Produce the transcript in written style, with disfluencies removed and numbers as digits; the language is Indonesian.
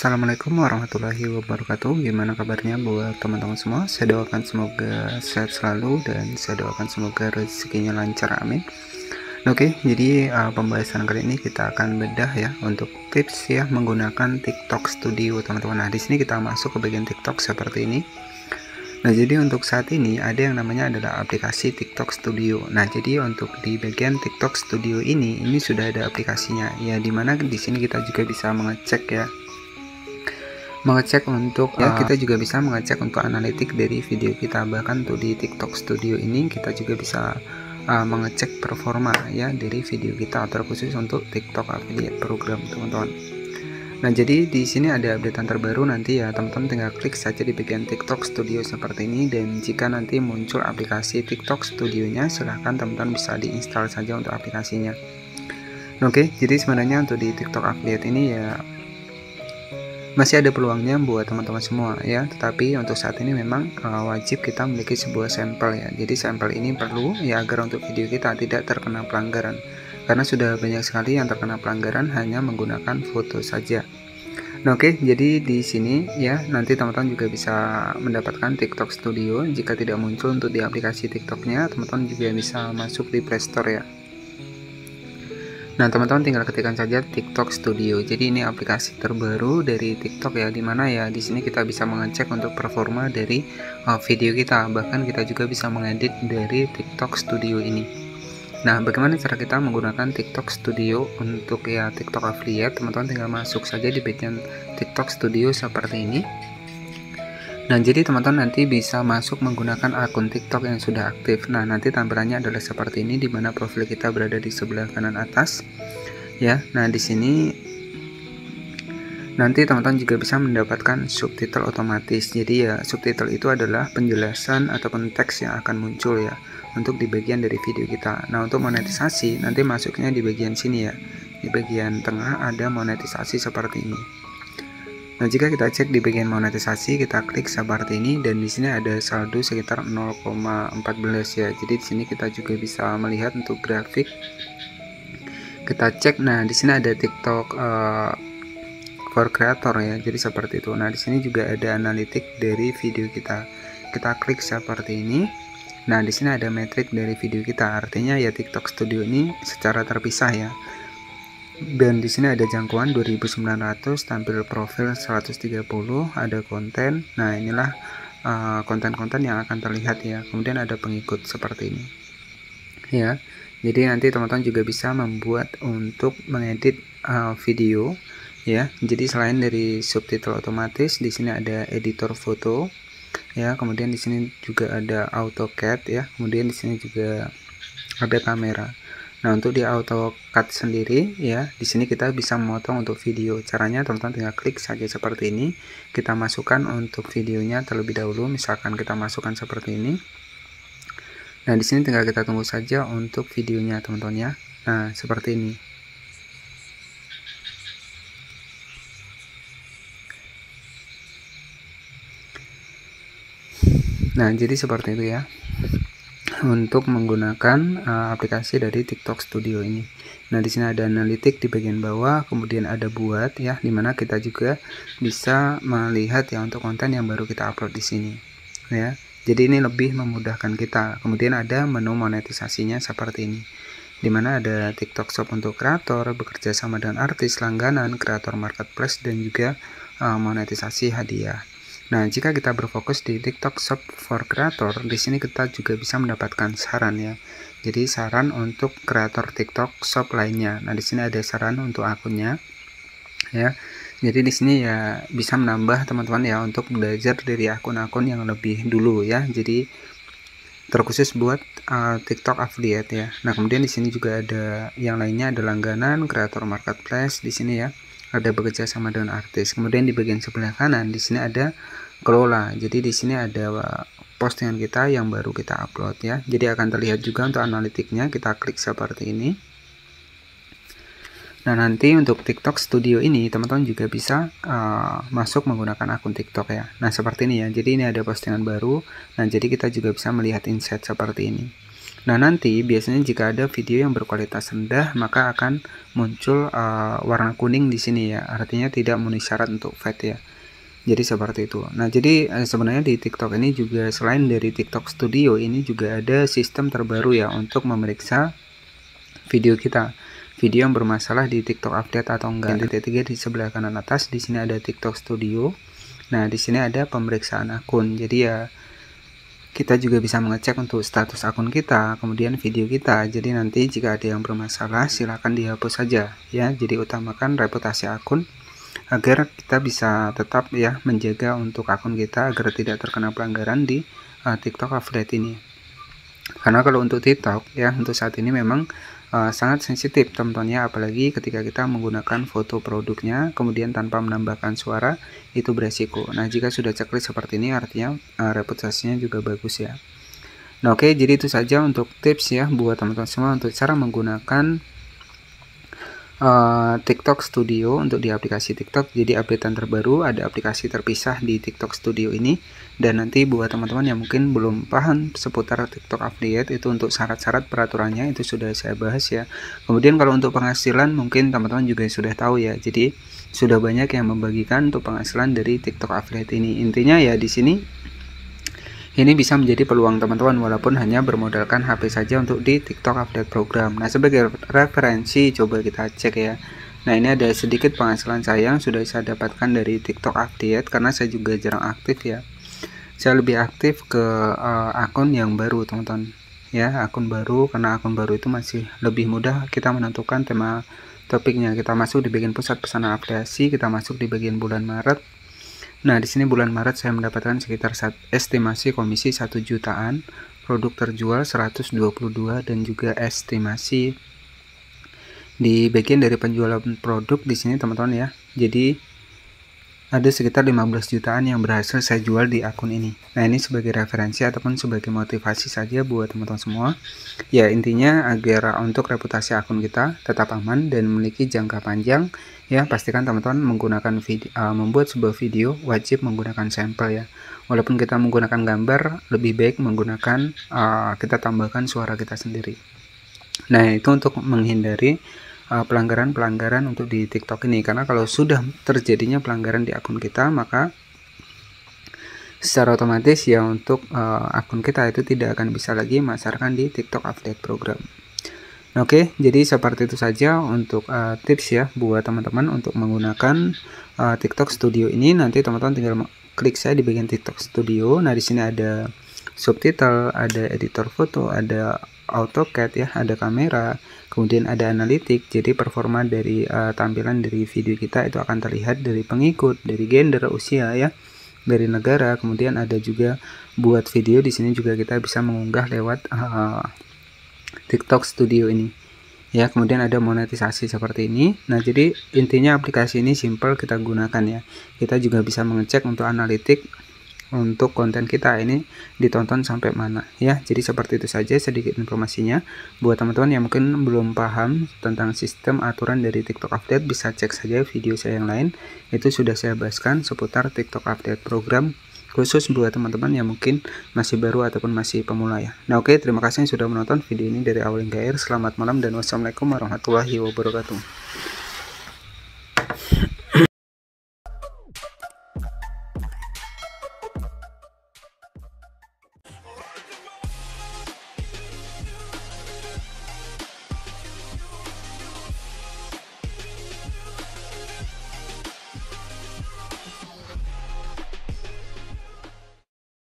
Assalamualaikum warahmatullahi wabarakatuh. Gimana kabarnya buat teman-teman semua? Saya doakan semoga sehat selalu dan saya doakan semoga rezekinya lancar, amin. Oke, jadi pembahasan kali ini kita akan bedah ya untuk tips ya menggunakan TikTok Studio, teman-teman. Nah, di sini kita masuk ke bagian TikTok seperti ini. Nah, jadi untuk saat ini ada yang namanya adalah aplikasi TikTok Studio. Nah, jadi untuk di bagian TikTok Studio ini sudah ada aplikasinya ya, dimana di sini kita juga bisa mengecek untuk kita juga bisa mengecek untuk analitik dari video kita. Bahkan untuk di TikTok Studio ini kita juga bisa mengecek performa ya dari video kita, terkhusus untuk TikTok Affiliate Program, teman-teman. Nah, jadi di sini ada updatean terbaru, nanti ya teman-teman tinggal klik saja di bagian TikTok Studio seperti ini, dan jika nanti muncul aplikasi TikTok Studionya, silahkan teman-teman bisa diinstal saja untuk aplikasinya. Oke, jadi sebenarnya untuk di TikTok Affiliate ini ya masih ada peluangnya buat teman-teman semua ya, tetapi untuk saat ini memang wajib kita memiliki sebuah sampel ya. Jadi sampel ini perlu ya agar untuk video kita tidak terkena pelanggaran, karena sudah banyak sekali yang terkena pelanggaran hanya menggunakan foto saja. Nah, oke, jadi di sini ya nanti teman-teman juga bisa mendapatkan TikTok Studio. Jika tidak muncul untuk di aplikasi TikToknya, teman-teman juga bisa masuk di Play Store ya. Nah, teman-teman tinggal ketikkan saja TikTok Studio. Jadi ini aplikasi terbaru dari TikTok ya, dimana ya di sini kita bisa mengecek untuk performa dari video kita. Bahkan kita juga bisa mengedit dari TikTok Studio ini. Nah, bagaimana cara kita menggunakan TikTok Studio untuk ya TikTok Affiliate? Teman-teman tinggal masuk saja di bagian TikTok Studio seperti ini. Nah, jadi teman-teman nanti bisa masuk menggunakan akun TikTok yang sudah aktif. Nah, nanti tampilannya adalah seperti ini, di mana profil kita berada di sebelah kanan atas. Ya, nah di sini nanti teman-teman juga bisa mendapatkan subtitle otomatis. Jadi ya subtitle itu adalah penjelasan ataupun teks yang akan muncul ya untuk di bagian dari video kita. Nah, untuk monetisasi nanti masuknya di bagian sini ya. Di bagian tengah ada monetisasi seperti ini. Nah, jika kita cek di bagian monetisasi, kita klik seperti ini, dan di sini ada saldo sekitar 0,14 ya. Jadi di sini kita juga bisa melihat untuk grafik. Kita cek, nah di sini ada TikTok for Creator ya. Jadi seperti itu. Nah, di sini juga ada analitik dari video kita. Kita klik seperti ini. Nah, di sini ada metrik dari video kita. Artinya ya TikTok Studio ini secara terpisah ya. Dan di sini ada jangkauan 2900, tampil profil 130, ada konten. Nah, inilah konten-konten yang akan terlihat ya. Kemudian ada pengikut seperti ini. Ya. Jadi nanti teman-teman juga bisa membuat untuk mengedit video ya. Jadi selain dari subtitle otomatis, di sini ada editor foto ya. Kemudian di sini juga ada AutoCAD ya. Kemudian di sini juga ada kamera. Nah, untuk di AutoCAD sendiri ya, di sini kita bisa memotong untuk video. Caranya teman-teman tinggal klik saja seperti ini. Kita masukkan untuk videonya terlebih dahulu. Misalkan kita masukkan seperti ini. Nah, di sini tinggal kita tunggu saja untuk videonya, teman-teman ya. Nah, seperti ini. Nah, jadi seperti itu ya untuk menggunakan aplikasi dari TikTok Studio ini. Nah, di sini ada analitik di bagian bawah, kemudian ada buat ya, dimana kita juga bisa melihat ya untuk konten yang baru kita upload di sini ya. Jadi ini lebih memudahkan kita. Kemudian ada menu monetisasinya seperti ini, dimana ada TikTok Shop untuk kreator, bekerja sama dengan artis, langganan, kreator marketplace, dan juga monetisasi hadiah. Nah, jika kita berfokus di TikTok Shop for Creator, di sini kita juga bisa mendapatkan saran ya. Jadi saran untuk kreator TikTok Shop lainnya. Nah, di sini ada saran untuk akunnya ya. Jadi di sini ya bisa menambah teman-teman ya untuk belajar dari akun-akun yang lebih dulu ya. Jadi terkhusus buat TikTok Affiliate ya. Nah, kemudian di sini juga ada yang lainnya, ada langganan, kreator marketplace di sini ya. Ada bekerja sama dengan artis. Kemudian di bagian sebelah kanan di sini ada kelola. Jadi di sini ada postingan kita yang baru kita upload ya. Jadi akan terlihat juga untuk analitiknya. Kita klik seperti ini. Nah, nanti untuk TikTok Studio ini teman-teman juga bisa masuk menggunakan akun TikTok ya. Nah, seperti ini ya. Jadi ini ada postingan baru. Nah, jadi kita juga bisa melihat insight seperti ini. Nah, nanti biasanya jika ada video yang berkualitas rendah, maka akan muncul warna kuning di sini ya. Artinya tidak memenuhi syarat untuk fade ya. Jadi seperti itu. Nah, jadi sebenarnya di TikTok ini juga selain dari TikTok Studio ini juga ada sistem terbaru ya untuk memeriksa video kita. Video yang bermasalah di TikTok update atau enggak. Di titik 3 di sebelah kanan atas di sini ada TikTok Studio. Nah, di sini ada pemeriksaan akun. Jadi ya kita juga bisa mengecek untuk status akun kita, kemudian video kita. Jadi nanti jika ada yang bermasalah silahkan dihapus saja ya. Jadi utamakan reputasi akun agar kita bisa tetap ya menjaga untuk akun kita agar tidak terkena pelanggaran di TikTok affiliate ini. Karena kalau untuk TikTok ya untuk saat ini memang sangat sensitif teman-teman ya, apalagi ketika kita menggunakan foto produknya kemudian tanpa menambahkan suara, itu beresiko. Nah, jika sudah checklist seperti ini artinya reputasinya juga bagus ya. Nah, oke, jadi itu saja untuk tips ya buat teman-teman semua untuk cara menggunakan TikTok Studio untuk di aplikasi TikTok. Jadi updatean terbaru ada aplikasi terpisah di TikTok Studio ini, dan nanti buat teman-teman yang mungkin belum paham seputar TikTok affiliate itu untuk syarat-syarat peraturannya itu sudah saya bahas ya. Kemudian kalau untuk penghasilan mungkin teman-teman juga sudah tahu ya. Jadi sudah banyak yang membagikan untuk penghasilan dari TikTok affiliate ini. Intinya ya di sini ini bisa menjadi peluang teman-teman walaupun hanya bermodalkan HP saja untuk di TikTok Affiliate Program. Nah, sebagai referensi coba kita cek ya. Nah, ini ada sedikit penghasilan saya yang sudah saya dapatkan dari TikTok Affiliate karena saya juga jarang aktif ya. Saya lebih aktif ke akun yang baru teman-teman. Ya, akun baru, karena akun baru itu masih lebih mudah kita menentukan tema topiknya. Kita masuk di bagian pusat pesanan afiliasi, kita masuk di bagian bulan Maret. Nah, di sini bulan Maret saya mendapatkan sekitar estimasi komisi 1 jutaan, produk terjual 122, dan juga estimasi di bagian dari penjualan produk di sini teman-teman ya. Jadi ada sekitar 15 jutaan yang berhasil saya jual di akun ini. Nah, ini sebagai referensi ataupun sebagai motivasi saja buat teman-teman semua. Ya, intinya agar untuk reputasi akun kita tetap aman dan memiliki jangka panjang, ya pastikan teman-teman menggunakan membuat sebuah video wajib menggunakan sampel ya. Walaupun kita menggunakan gambar, lebih baik menggunakan kita tambahkan suara kita sendiri. Nah, itu untuk menghindari pelanggaran-pelanggaran untuk di TikTok ini, karena kalau sudah terjadinya pelanggaran di akun kita maka secara otomatis ya untuk akun kita itu tidak akan bisa lagi memasarkan di TikTok Affiliate Program. Oke, jadi seperti itu saja untuk tips ya buat teman-teman untuk menggunakan TikTok Studio ini. Nanti teman-teman tinggal klik saya di bagian TikTok Studio. Nah, di sini ada subtitle, ada editor foto, ada AutoCAD ya, ada kamera, kemudian ada analitik. Jadi performa dari tampilan dari video kita itu akan terlihat dari pengikut, dari gender, usia ya, dari negara. Kemudian ada juga buat video di sini juga kita bisa mengunggah lewat TikTok Studio ini ya. Kemudian ada monetisasi seperti ini. Nah, jadi intinya aplikasi ini simple kita gunakan ya. Kita juga bisa mengecek untuk analitik untuk konten kita ini ditonton sampai mana ya. Jadi seperti itu saja sedikit informasinya buat teman-teman yang mungkin belum paham tentang sistem aturan dari TikTok Affiliate. Bisa cek saja video saya yang lain, itu sudah saya bahaskan seputar TikTok Affiliate Program khusus buat teman-teman yang mungkin masih baru ataupun masih pemula ya. Nah, oke, terima kasih yang sudah menonton video ini dari awal hingga akhir. Selamat malam dan wassalamualaikum warahmatullahi wabarakatuh.